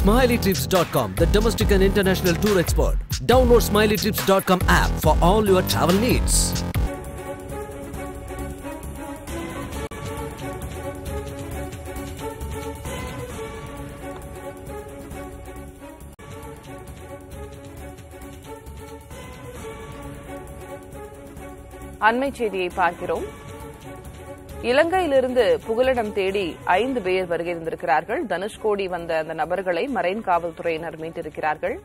SmileyTrips.com, the domestic and international tour expert. Download SmileyTrips.com app for all your travel needs. அண்மை செய்தியை பார்க்கிறோம். இலங்கையிலிருந்து புகலிடம் தேடி 5 பேர் வருகை தந்திருக்கிறார்கள். தனுஷ்கோடி வந்த அந்த நபர்களை மரைன் காவல்துறையினர் மீட்டிருக்கிறார்கள்.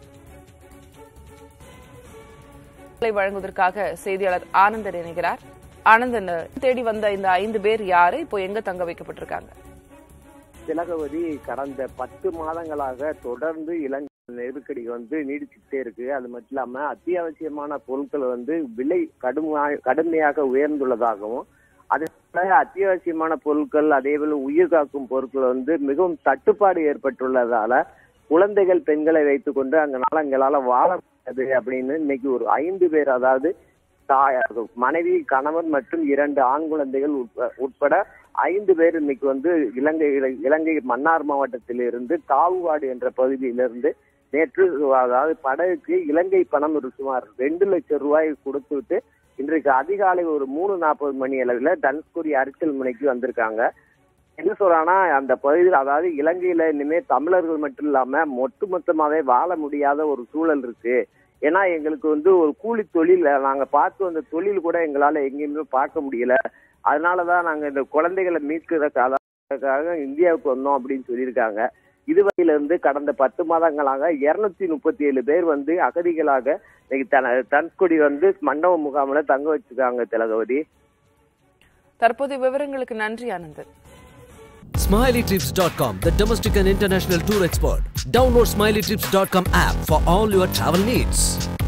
வழங்குவதற்காக செய்தியாளர் ஆனந்தன் இணைகிறார். ஆனந்தன், தேடி வந்த இந்த 5 பேர் யாரு? இப்போ எங்க தங்க வைக்கப்பட்டிருக்காங்க? திலகவதி, கடந்த 10 மாதங்களாக தொடர்ந்து இலங்கை நெருக்கடி நீடிச்சுட்டே இருக்கு. அது மட்டும் இல்லாம அத்தியாவசியமான பொருட்கள் விலை கடுமையாக உயர்ந்துள்ளதாகவும், அதே அத்தியாவசியமான பொருட்கள் அதேபோல உயிர் காக்கும் பொருட்கள் மிகவும் தட்டுப்பாடு ஏற்பட்டுள்ளதால குழந்தைகள் பெண்களை வைத்துக் கொண்டு அங்களால வாழ முடியாது அப்படின்னு இன்னைக்கு ஒரு 5 பேர், அதாவது மனைவி, கணவன் மற்றும் 2 ஆண் குழந்தைகள் உட்பட 5 பேர் இன்னைக்கு இலங்கை மன்னார் மாவட்டத்தில் இருந்து காவுவாடு என்ற பகுதியிலிருந்து நேற்று, அதாவது படகுக்கு இலங்கை பணம் சுமார் 2 லட்சம் ரூபாய் கொடுத்துவிட்டு இன்றைக்கு அதிகாலை ஒரு 3:40 மணி அளவில் தனுஷ்கோடி அரசியல் முனைக்கு வந்திருக்காங்க. என்ன சொல்றாங்கன்னா, அந்த பகுதியில், அதாவது இலங்கையில இனிமே தமிழர்கள் மட்டும் இல்லாம ஒட்டுமொத்தமாவே வாழ முடியாத ஒரு சூழல் இருக்கு. ஏன்னா எங்களுக்கு ஒரு கூலி தொழில், நாங்க பார்த்து வந்த தொழில் கூட எங்களால எங்கேயுமே பார்க்க முடியல. அதனாலதான் நாங்க இந்த குழந்தைகளை மீட்கிறதுக்காக இந்தியாவுக்கு வந்தோம் அப்படின்னு சொல்லியிருக்காங்க. இதுவரையிலிருந்து கடந்த 10 மாதங்களாக 237 பேர் அகதிகளாக தனுஷ்கோடி மண்டப முகாமில் தங்க வச்சிருக்காங்க. திலகவதி, தற்போதைய விவரங்களுக்கு நன்றி Anandan. SmileyTrips.com, the domestic and international tour expert. Download SmileyTrips.com app for all your travel needs.